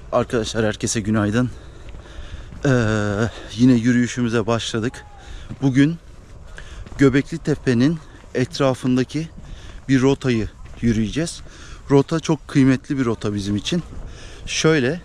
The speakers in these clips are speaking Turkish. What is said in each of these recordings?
Arkadaşlar herkese günaydın. Yine yürüyüşümüze başladık. Bugün Göbekli Tepe'nin etrafındaki bir rotayı yürüyeceğiz. Rota çok kıymetli bir rota bizim için. Şöyle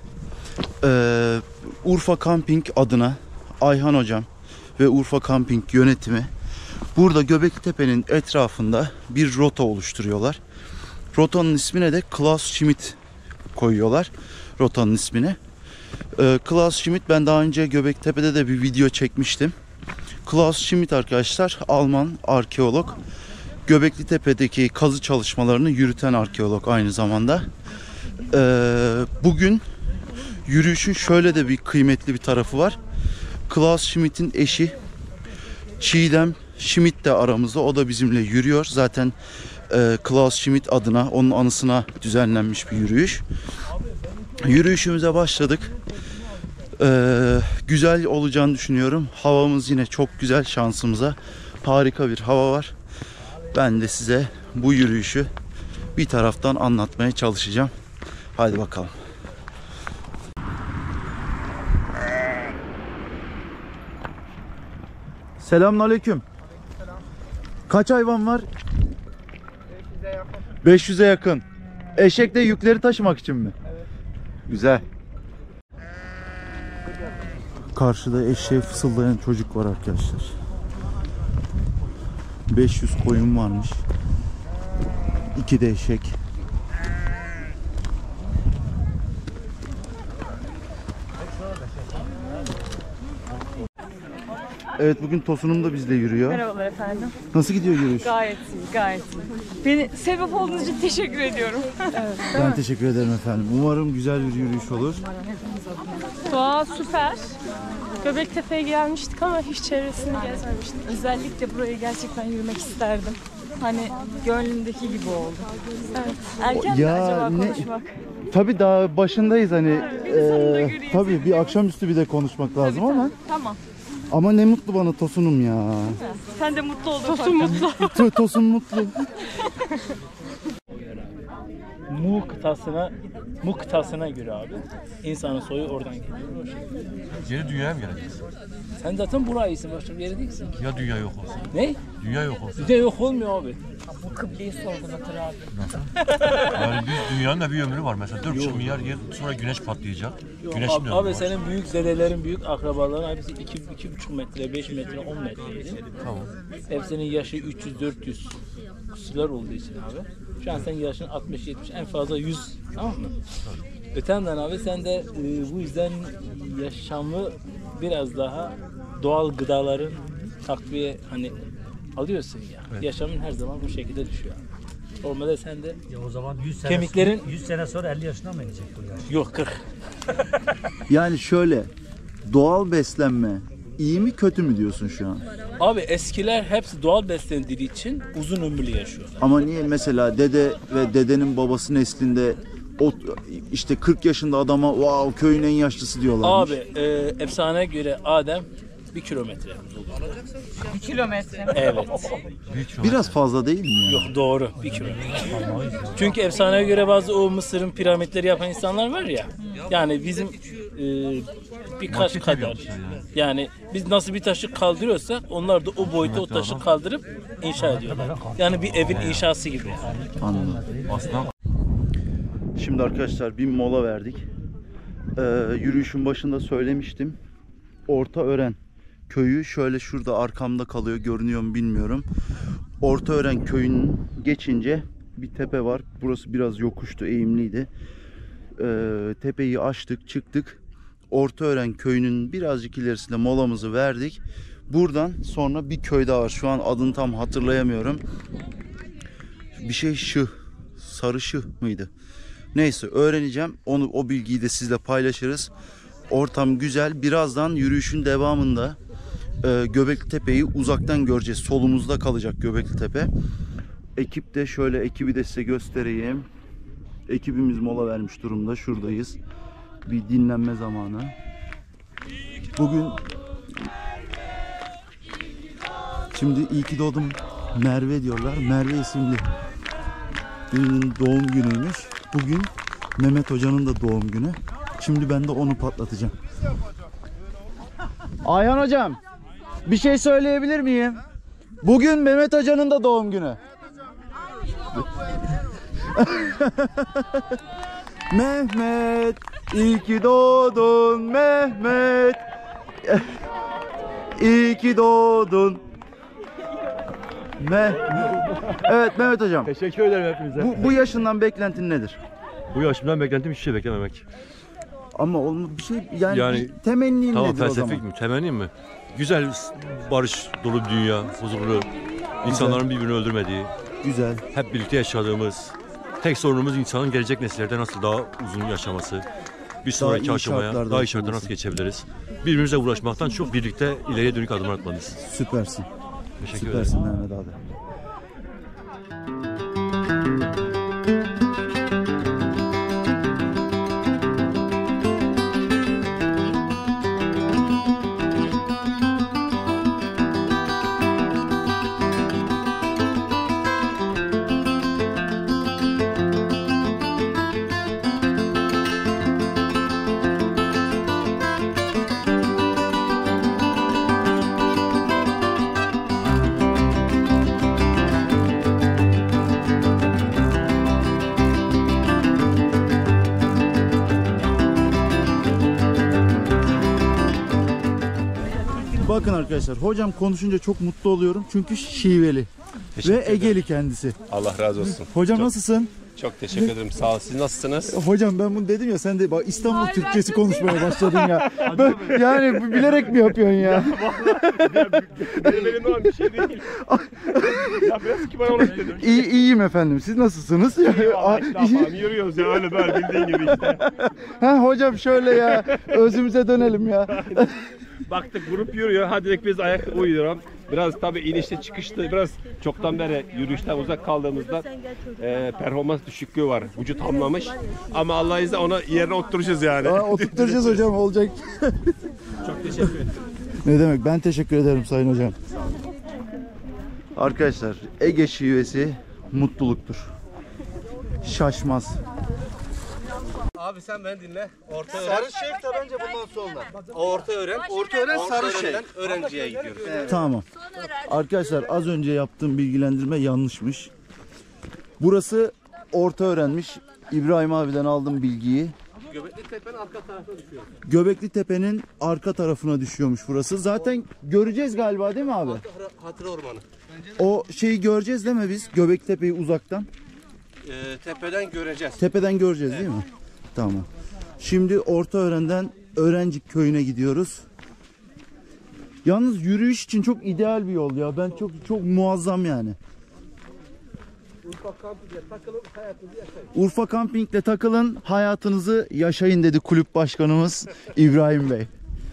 Urfa Camping adına Ayhan hocam ve Urfa Camping yönetimi burada Göbekli Tepe'nin etrafında bir rota oluşturuyorlar. Rotanın ismine de Klaus Schmidt koyuyorlar. Rotanın ismini. Klaus Schmidt, ben daha önce Göbektepe'de de bir video çekmiştim. Klaus Schmidt arkadaşlar Alman arkeolog. Göbekli Tepe'deki kazı çalışmalarını yürüten arkeolog aynı zamanda. Bugün yürüyüşün şöyle de bir kıymetli bir tarafı var. Klaus Schmidt'in eşi Çiğdem Schmidt de aramızda. O da bizimle yürüyor. Zaten Klaus Schmidt adına, onun anısına düzenlenmiş bir yürüyüş. Yürüyüşümüze başladık. Güzel olacağını düşünüyorum. Havamız yine çok güzel, şansımıza. Harika bir hava var. Ben de size bu yürüyüşü bir taraftan anlatmaya çalışacağım. Hadi bakalım. Selamünaleyküm. Kaç hayvan var? 500'e yakın. Eşek de yükleri taşımak için mi? Evet. Güzel. Karşıda eşeğe fısıldayan çocuk var arkadaşlar. 500 koyun varmış. 2 de eşek. Evet, bugün Tosun'um da bizle yürüyor. Merhabalar efendim. Nasıl gidiyor yürüyüş? Gayet iyi, gayet iyi. Beni sebep olduğunuz için teşekkür ediyorum. Evet, ben teşekkür ederim efendim. Umarım güzel bir yürüyüş olur. Doğa süper. Göbektepe'ye gelmiştik ama hiç çevresini gezmemiştik. Özellikle burayı gerçekten yürümek isterdim. Hani gönlümdeki gibi oldu. Evet. Erken mi acaba konuşmak? Tabii daha başındayız hani. Bir de sonunda yürüyeceğiz. Tabii bir akşamüstü bir de konuşmak lazım tabii, ama. Tamam. Ama ne mutlu bana Tosun'um ya. Sen de mutlu oldun. Tosun mutlu. Tosun mutlu. Mu kıtasına göre abi insanın soyu oradan geliyor. Yeni dünyaya mı geleceğiz? Sen zaten burayısın, başka bir yere değilsin ki. Ya dünya yok olsa? Ne? Dünya yok olsa? Dünya yok olmuyor abi. Bu kıbleyi sorgulatır abi. Yani dünyanın da bir ömrü var. Mesela 4,5 milyar yıl sonra güneş patlayacak. Güneşin Abi, ömrü var. senin büyük dedelerin, büyük akrabaların hepsi 2,5 metre, 5 metre, 10 metreydi. Tamam. Hepsinin yaşı 300-400 küsürler olduğu için abi. Şu an senin yaşın 60-70, en fazla 100, tamam mı? Ötenden abi sen de bu yüzden yaşamı biraz daha doğal gıdaların takviye hani alıyorsun ya. Evet. Yaşamın her zaman bu şekilde düşüyor. Normalde sen de o zaman 100 sene kemiklerin 100 sene sonra 50 yaşına mı inecek bu yaş? Yok 40. Yani şöyle, doğal beslenme iyi mi kötü mü diyorsun şu an? Abi eskiler hepsi doğal beslendiği için uzun ömürlü yaşıyorlar. Ama niye mesela dede ve dedenin babası neslinde o işte 40 yaşında adama wow köyün en yaşlısı diyorlarmış. Abi efsaneye göre Adem 1 kilometre. 1 kilometre. Evet. Biraz fazla değil mi ya? Yok doğru 1 kilometre. Çünkü efsaneye göre bazı o Mısır'ın piramitleri yapan insanlar var ya. Yani bizim birkaç kadar. Yani biz nasıl bir taşı kaldırıyorsak onlar da o boyuta o taşı kaldırıp inşa ediyorlar. Yani bir evin inşası gibi. Anladım. Aslında Şimdi arkadaşlar bir mola verdik. Yürüyüşün başında söylemiştim. Ortaören köyü şöyle şurada arkamda kalıyor, görünüyor mu bilmiyorum. Ortaören köyünün geçince bir tepe var. Burası biraz yokuştu, eğimliydi. Tepeyi aştık, çıktık. Ortaören köyünün birazcık ilerisinde molamızı verdik. Buradan sonra bir köy daha var. Şu an adını tam hatırlayamıyorum. Bir şey Sarışı mıydı? Neyse öğreneceğim. O bilgiyi de sizle paylaşırız. Ortam güzel. Birazdan yürüyüşün devamında Göbekli Tepe'yi uzaktan göreceğiz. Solumuzda kalacak Göbekli Tepe. Ekip de şöyle, ekibi de size göstereyim. Ekibimiz mola vermiş durumda. Şuradayız. Bir dinlenme zamanı. Bugün şimdi iyi ki doğdum Merve diyorlar. Merve isimli birinin doğum günüymüş. Bugün Mehmet Hoca'nın da doğum günü. Şimdi ben de onu patlatacağım. Ayhan hocam, bir şey söyleyebilir miyim? Bugün Mehmet Hoca'nın da doğum günü. Mehmet, iyi ki doğdun Mehmet. İyi ki doğdun. Evet Mehmet Hocam. Teşekkür ederim hepinize. Bu yaşından beklentin nedir? Bu yaşımdan beklentim hiçbir şey beklememek. Ama bir şey yani, Yani, temennin Tamam, nedir o zaman? felsefik mi? Temennim mi? Güzel, barış dolu bir dünya, huzurlu, insanların birbirini öldürmediği, Güzel. hep birlikte yaşadığımız, tek sorunumuz insanın gelecek nesillerde nasıl daha uzun yaşaması, bir iyi sonraki aşamaya, şartlarda daha iyi şartlarda yaşaması. nasıl geçebiliriz? Birbirimizle uğraşmaktan çok birlikte ileriye dönük adımlar atmalıyız. Süpersin. Teşekkür ederim. Süpersin Mehmet abi. Bakın arkadaşlar, hocam konuşunca çok mutlu oluyorum çünkü şiveli ve Egeli kendisi. Allah razı olsun. Hocam nasılsın? Çok teşekkür ederim. Sağ ol. Siz nasılsınız? Hocam ben bunu dedim ya, sen de bak İstanbul Türkçesi konuşmaya başladın ya. Yani bilerek mi yapıyorsun ya? Benim olan bir şey değil. Ya biraz kibar olmak dedim. İyiyim efendim. Siz nasılsınız? Yürüyoruz ya öyle böyle bildiğin gibi işte. Ha hocam şöyle ya. Özümüze dönelim ya. Baktık grup yürüyor. Hadi dedik biz ayak uyduram. Biraz tabii inişte çıkışta biraz çoktan beri yürüyüşten uzak kaldığımızda performans düşüklüğü var. Vücut hamlamış. Ama Allah izniyle ona yerine oturacağız yani. Oturtacağız hocam, olacak. Çok teşekkür ederim. Ne demek? Ben teşekkür ederim sayın hocam. Arkadaşlar, Ege şivesi mutluluktur. Şaşmaz. Abi sen beni dinle. Orta öğren. Sarı şef de bence bundan sonra. Orta öğren. Orta öğren sarı şef. Öğrenciye gidiyoruz. Tamam. Arkadaşlar az önce yaptığım bilgilendirme yanlışmış. Burası orta öğrenmiş. İbrahim abiden aldım bilgiyi. Göbekli Tepe'nin arka tarafına düşüyor. Göbekli Tepe'nin arka tarafına düşüyormuş burası. Zaten göreceğiz galiba değil mi abi? Hatıra ormanı. O şeyi göreceğiz değil mi biz? Göbekli Tepe'yi uzaktan. Tepeden göreceğiz. Tepeden göreceğiz değil mi? Tamam. Şimdi Ortaören'den Öğrencik köyüne gidiyoruz. Yalnız yürüyüş için çok ideal bir yol ya. Ben çok muazzam yani. Urfa Camping'le takılın, hayatınızı yaşayın dedi kulüp başkanımız İbrahim Bey.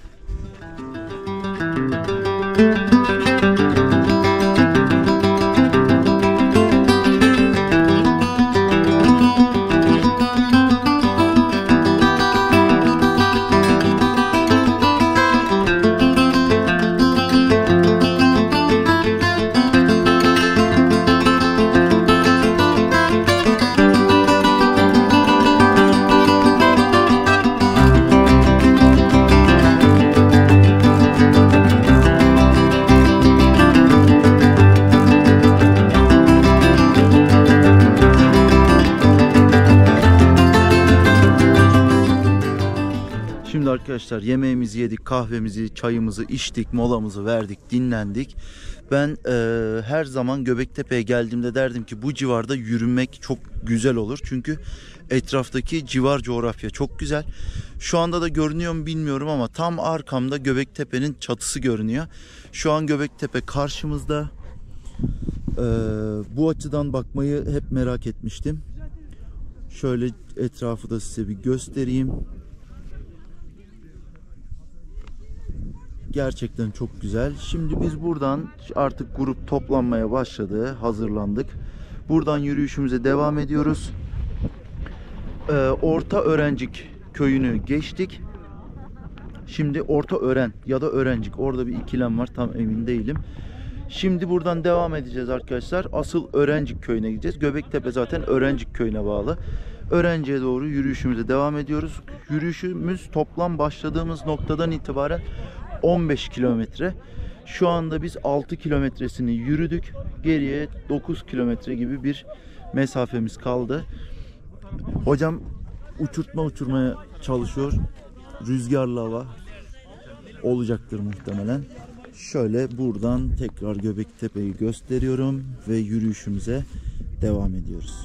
Şimdi arkadaşlar yemeğimizi yedik, kahvemizi, çayımızı içtik, molamızı verdik, dinlendik. Ben her zaman Göbektepe'ye geldiğimde derdim ki bu civarda yürümek çok güzel olur. Çünkü etraftaki civar coğrafya çok güzel. Şu anda da görünüyor mu bilmiyorum ama tam arkamda Göbektepe'nin çatısı görünüyor. Şu an Göbektepe karşımızda. Bu açıdan bakmayı hep merak etmiştim. Şöyle etrafı da size bir göstereyim. Gerçekten çok güzel. Şimdi biz buradan artık grup toplanmaya başladı. Hazırlandık. Buradan yürüyüşümüze devam ediyoruz. Orta Öğrencik köyünü geçtik. Şimdi Orta Ören ya da Öğrencik. Orada bir ikilem var. Tam emin değilim. Şimdi buradan devam edeceğiz arkadaşlar. Asıl Öğrencik köyüne gideceğiz. Göbektepe zaten Öğrencik köyüne bağlı. Öğrenciye doğru yürüyüşümüze devam ediyoruz. Yürüyüşümüz toplam başladığımız noktadan itibaren 15 kilometre. Şu anda biz 6 kilometresini yürüdük. Geriye 9 kilometre gibi bir mesafemiz kaldı. Hocam uçurtma uçurmaya çalışıyor. Rüzgarlı hava olacaktır muhtemelen. Şöyle buradan tekrar Göbeklitepe'yi gösteriyorum ve yürüyüşümüze devam ediyoruz.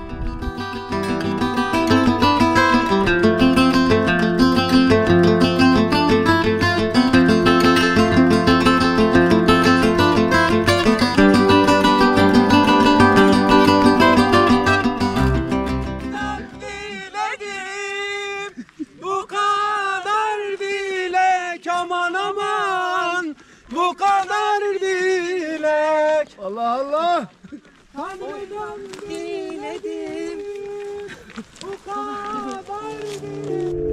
Bu kadar dilek aman aman, bu kadar dilek. Allah Allah. Tanrı'dan diledim, bu kadar dilek.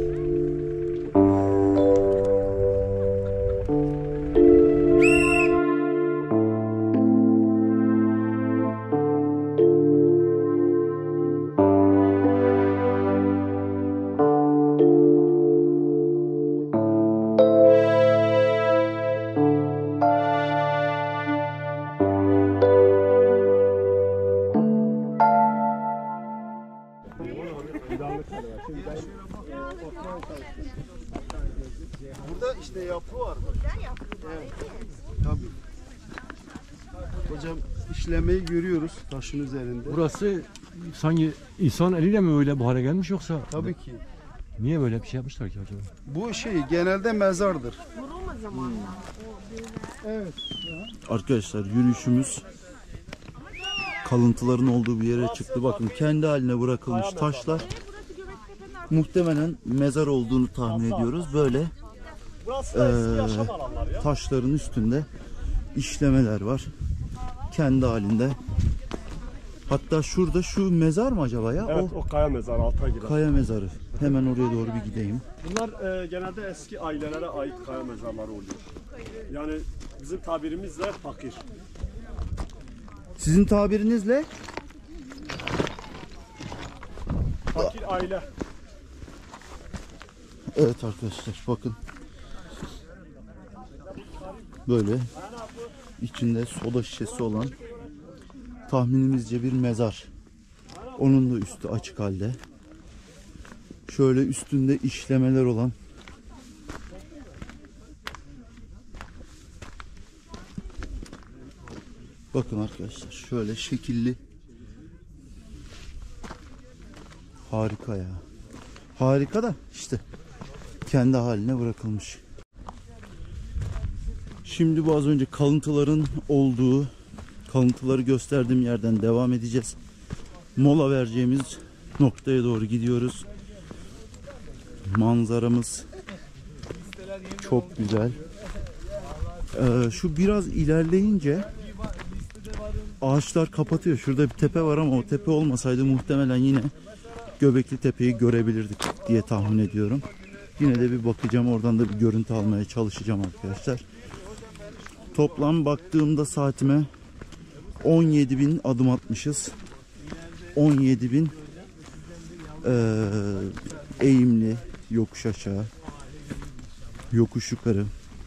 Burada işte yapı var. Evet. Tabii. Hocam işlemeyi görüyoruz taşın üzerinde. Burası sanki insan eliyle mi öyle bu hale gelmiş yoksa? Tabii ki. Niye böyle bir şey yapmışlar ki acaba? Bu genelde mezardır. Evet. Arkadaşlar yürüyüşümüz kalıntıların olduğu bir yere çıktı. Bakın kendi haline bırakılmış taşlar. Muhtemelen mezar olduğunu tahmin ediyoruz. Böyle taşların üstünde işlemeler var. Kendi halinde. Hatta şurada şu mezar mı acaba ya? Evet, o kaya mezarı altına girer. Kaya mezarı. Hemen oraya doğru bir gideyim. Bunlar genelde eski ailelere ait kaya mezarları oluyor. Yani bizim tabirimizle fakir. Sizin tabirinizle? Fakir aile. Evet arkadaşlar bakın. Böyle içinde soda şişesi olan tahminimizce bir mezar. Onun da üstü açık halde. Şöyle üstünde işlemeler olan bakın arkadaşlar şöyle şekilli. Harika ya. Harika da işte kendi haline bırakılmış. Şimdi bu az önce kalıntıların olduğu, kalıntıları gösterdiğim yerden devam edeceğiz. Mola vereceğimiz noktaya doğru gidiyoruz. Manzaramız çok güzel. Şu biraz ilerleyince ağaçlar kapatıyor. Şurada bir tepe var ama o tepe olmasaydı muhtemelen yine Göbeklitepe'yi görebilirdik diye tahmin ediyorum. Yine de bir bakacağım. Oradan da bir görüntü almaya çalışacağım arkadaşlar. Toplam baktığımda saatime 17.000 adım atmışız. 17.000 eğimli yokuş aşağı, yokuş yukarı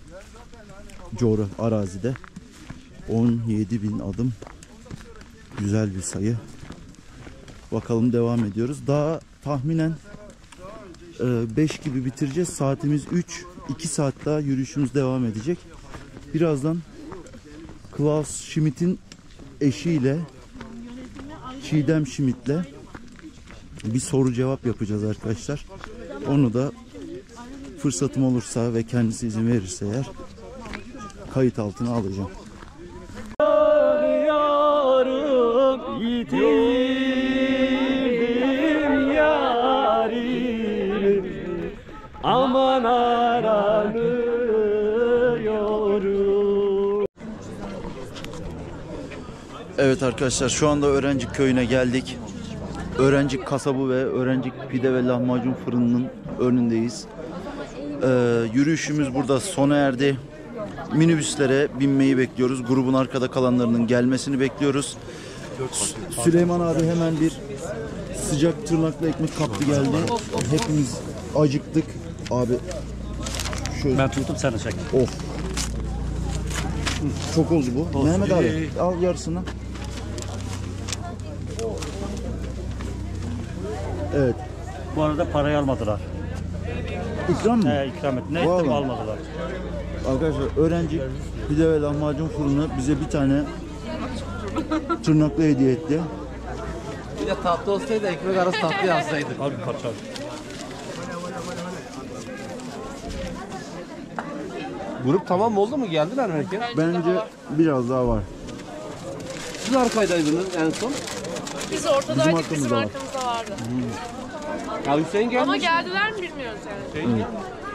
arazide 17.000 adım. Güzel bir sayı. Bakalım devam ediyoruz. Daha tahminen 5 gibi bitireceğiz. Saatimiz 3. 2 saat daha yürüyüşümüz devam edecek. Birazdan Klaus Schmidt'in eşiyle Çiğdem Schmidt'le bir soru cevap yapacağız arkadaşlar. Onu da fırsatım olursa ve kendisi izin verirse eğer kayıt altına alacağım. Yitirdim yarimi, aman aranıyorum. Evet arkadaşlar şu anda Öğrencik köyüne geldik. Öğrencik kasabı ve Öğrencik pide ve lahmacun fırınının önündeyiz. Yürüyüşümüz burada sona erdi. Minibüslere binmeyi bekliyoruz. Grubun arkada kalanlarının gelmesini bekliyoruz. Süleyman abi hemen bir sıcak tırnaklı ekmek kaptı geldi. Hepimiz acıktık. Abi şöyle. Ben tuttum seni çek. Of. Çok oldu bu. Olsun. Mehmet abi al yarısını. Evet. Bu arada parayı almadılar. İkram mı? İkram et. Ne ettim Vallahi. almadılar. Arkadaşlar öğrenci pide ve lahmacun fırını bize bir tane tırnaklı hediye etti. Bir de tatlı olsaydı ekmek arası tatlı yapsaydık. Al bir parça al. Grup tamam oldu mu? Geldiler mi herkes? Bence biraz daha var. Siz arkadaydınız en son. Biz ortadaydık, Bizim bizim arkamızda arkamızda vardı. Ya Hüseyin gelmiş. Ama geldiler mi bilmiyoruz yani.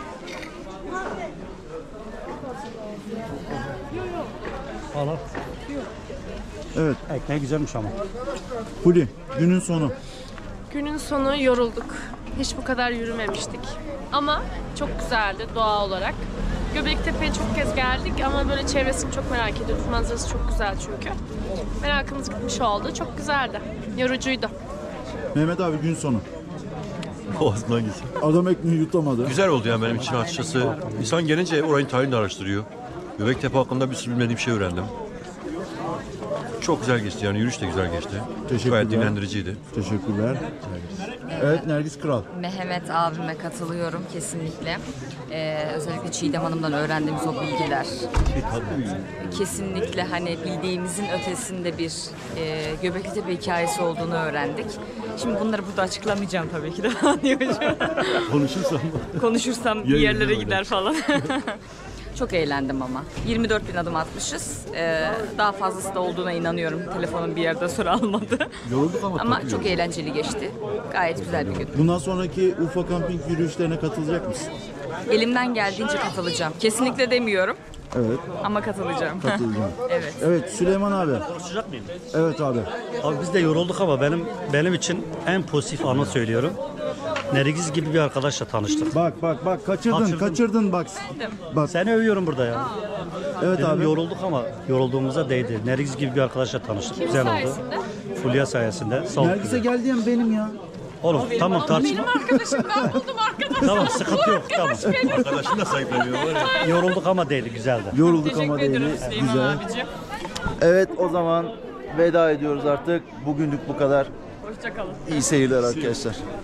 Al al. Evet. Ekmeği güzelmiş ama. Huli günün sonu. Günün sonu yorulduk. Hiç bu kadar yürümemiştik. Ama çok güzeldi doğa olarak. Göbeklitepe'ye çok kez geldik ama böyle çevresini çok merak ediyoruz. Manzarası çok güzel çünkü. Merakımız gitmiş oldu. Çok güzeldi. Yorucuydu. Mehmet abi gün sonu. Boğazından gitsin. Adam ekmeği yutamadı. Güzel oldu yani benim için açıkçası. İnsan gelince orayın tarihini de araştırıyor. Göbektepe hakkında bir sürü bilmediğim şey öğrendim. Çok güzel geçti yani yürüyüş de güzel geçti. Teşekkürler. Gayet dinlendiriciydi. Teşekkürler. Evet Nergis Kral. Mehmet abime katılıyorum kesinlikle. Özellikle Çiğdem Hanım'dan öğrendiğimiz o bilgiler. Kesinlikle hani bildiğimizin ötesinde bir Göbeklitepe hikayesi olduğunu öğrendik. Şimdi bunları burada açıklamayacağım tabii ki de. Konuşursam bir yerlere gider falan. Çok eğlendim ama. 24.000 adım atmışız. Daha fazlası da olduğuna inanıyorum. Telefonum bir yerde sonra almadı. Yorulduk Ama çok eğlenceli geçti. Gayet güzel bir gün. Bundan sonraki Urfa kamping yürüyüşlerine katılacak mısın? Elimden geldiğince katılacağım. Kesinlikle demiyorum Evet. ama katılacağım. Katılacağım. Evet. Evet Süleyman abi. Konuşacak mıyım? Evet abi. Abi biz de yorulduk ama benim için en pozitif anı söylüyorum. Nergiz gibi bir arkadaşla tanıştık. Bak kaçırdın bak. Bak. Seni övüyorum burada ya. Evet Dedim, abi. yorulduk ama yorulduğumuza değdi. Nergiz gibi bir arkadaşla tanıştık. Güzel oldu. Fulya sayesinde. Sağ ol. Nergis'e gel diyen benim ya. Oğlum tamam tartışma. Arkadaşım ben buldum arkadaşım. Tamam sıkıntı yok tamam. Arkadaşını da sahipleniyor var ya. Yorulduk ama değdi güzeldi. Yorulduk ama değil. Güzel. Evet o zaman veda ediyoruz artık. Bugünlük bu kadar. Hoşçakalın. İyi seyirler arkadaşlar.